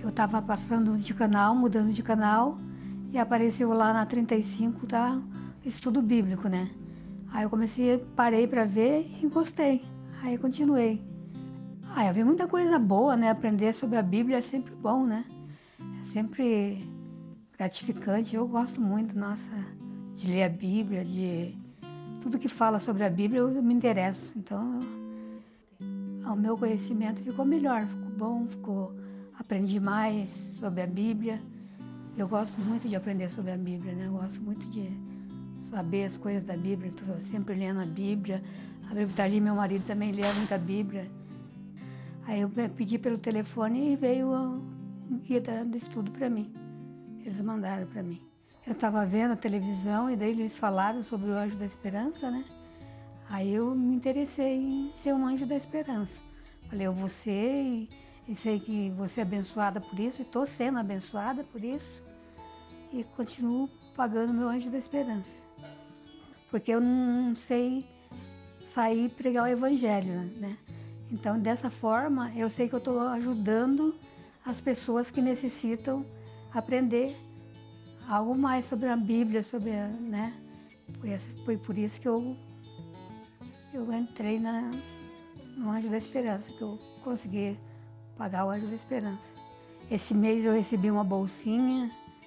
Eu estava passando de canal, mudando de canal, e apareceu lá na 35, tá? Estudo bíblico, né? Aí eu parei para ver e gostei. Aí eu continuei. Eu vi muita coisa boa, né? Aprender sobre a Bíblia é sempre bom, né? É sempre gratificante. Eu gosto muito, nossa, de ler a Bíblia, de tudo que fala sobre a Bíblia, eu me interesso. Então, o meu conhecimento ficou melhor, ficou bom, aprendi mais sobre a Bíblia. Eu gosto muito de aprender sobre a Bíblia, né? Eu gosto muito de saber as coisas da Bíblia, estou sempre lendo a Bíblia. A Bíblia está ali, meu marido também lê muita Bíblia. Aí eu pedi pelo telefone e veio um guia do estudo para mim. Eles mandaram para mim. Eu estava vendo a televisão e daí eles falaram sobre o Anjo da Esperança, né? Aí eu me interessei em ser um Anjo da Esperança. Falei, eu vou ser e sei que vou ser abençoada por isso, e estou sendo abençoada por isso, e continuo pagando meu Anjo da Esperança. Porque eu não sei sair e pregar o Evangelho, né? Então, dessa forma, eu sei que eu estou ajudando as pessoas que necessitam aprender algo mais sobre a Bíblia, né? Foi por isso que eu entrei no Anjo da Esperança, que eu consegui pagar o Anjo da Esperança. Esse mês eu recebi uma bolsinha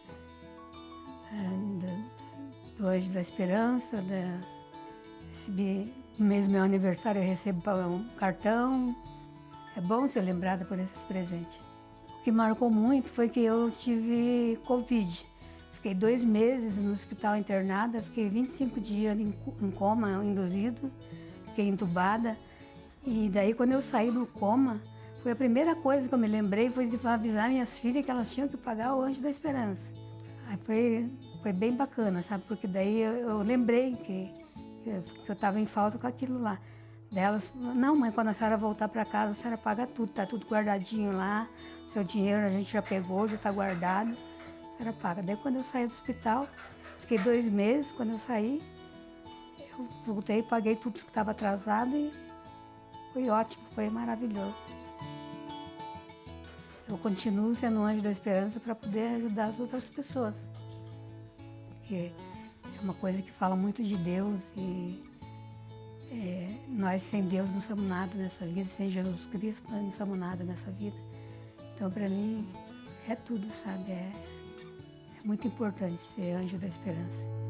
do Anjo da Esperança, recebi, no mês do meu aniversário eu recebo um cartão. É bom ser lembrada por esses presentes. O que marcou muito foi que eu tive Covid. Fiquei 2 meses no hospital internada, fiquei 25 dias em coma induzido, fiquei entubada. E daí, quando eu saí do coma, foi a primeira coisa que eu me lembrei, foi de avisar minhas filhas que elas tinham que pagar o Anjo da Esperança. Aí foi bem bacana, sabe? Porque daí eu lembrei que eu estava em falta com aquilo lá. Delas, não, mãe, quando a senhora voltar para casa, a senhora paga tudo, tá tudo guardadinho lá, seu dinheiro a gente já pegou, já está guardado, a senhora paga. Daí, quando eu saí do hospital, fiquei 2 meses, quando eu saí, eu voltei, paguei tudo que estava atrasado e foi ótimo, foi maravilhoso. Eu continuo sendo um Anjo da Esperança para poder ajudar as outras pessoas, porque é uma coisa que fala muito de Deus e nós sem Deus não somos nada nessa vida, sem Jesus Cristo nós não somos nada nessa vida. Então, para mim, é tudo, sabe? É muito importante ser Anjo da Esperança.